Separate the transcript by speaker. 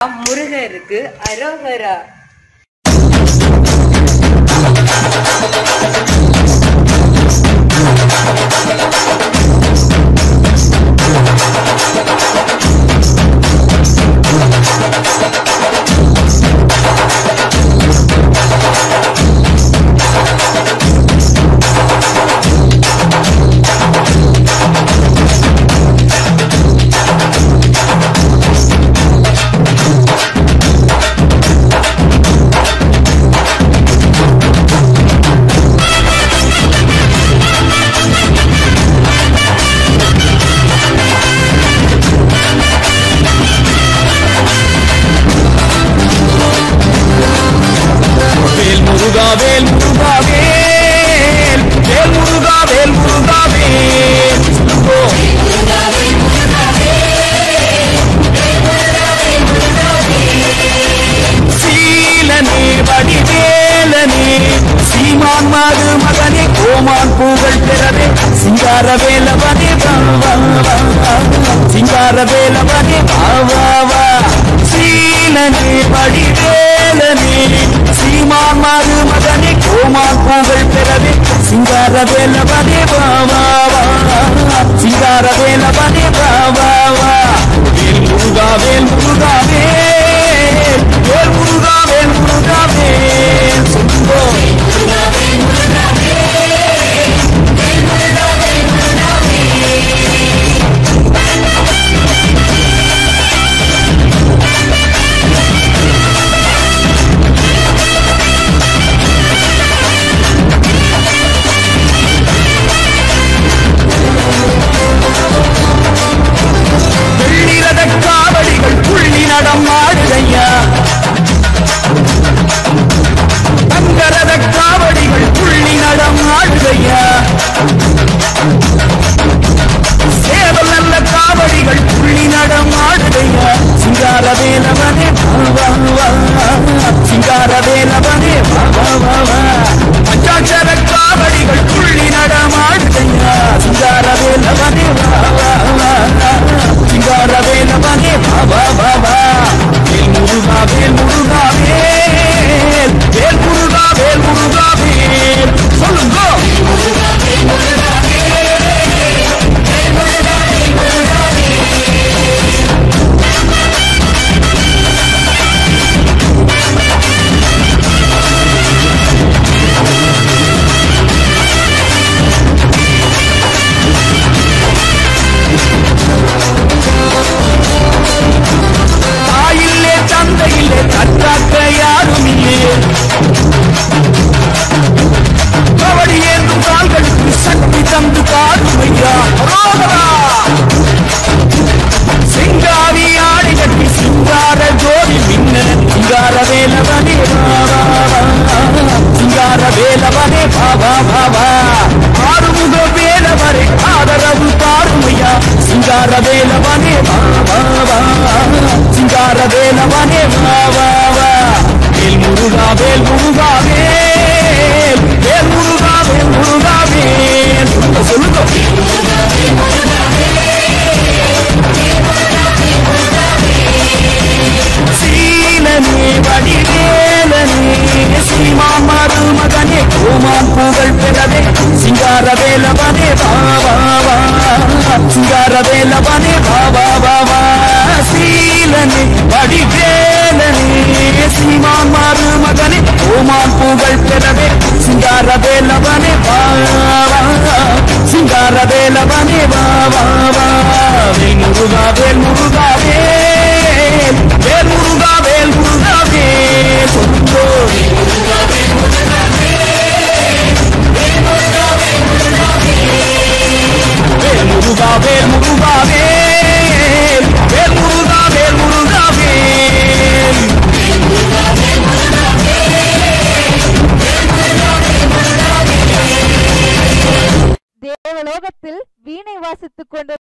Speaker 1: முருகருக்கு அரோகரா. சிங்காரவேலவனே சிங்காரவேலவனே வாவா சீலனே படிவேலனே சீமான் மாறு மகனே கோமான் பூகள் பெறவே சிங்காரவேலவனே வாவா சிங்காரவேலவனே வாவா வேல் முருகா வேல் முருகாவே வேல் முருகா வேல் முருகாவே சுந்தோ சிங்காரவேலவனே பஞ்சாட்சர காவடிகள் துள்ளி நடமாடுதையா சிங்காரவேலவனே சிங்காரவேலவனே வேல் முருகா வேல் முருகா வேல் வேல் முருகா வேல் முருகா வேல் சொல்லுங்க சிங்காரவேலவனே ஆறுமுக வேலவரே ஆதரவு பாருமையா சிங்காரவேலவனே சிங்காரவேலவனே வேல் முருகா வேல் முருகா வேல் வேல் முருகா வேல் முருகா வேல் சொல்லுங்க சீலனே வடிவேலனே சீமான் மாறு மகனே கோமான் பூகள் பெறவே சிங்காரவேலவனே சிங்காரவேலவனே சீலனே வடிவேலனே சீமான் மாறு மகனே கோமான் பூகள் பெறவே சிங்காரவேலவனே சிங்காரவேலவனே வேல் முருகா வேல் முருகா வேல் வேல் முருகா வேல் முருகா வேல் சொந்தோ வேல் முருகா வேல் முருகா வேல் வேல் முருகா வேல் முருகா வேல்
Speaker 2: தேவலோகத்தில் வீணை வாசித்துக் கொண்டு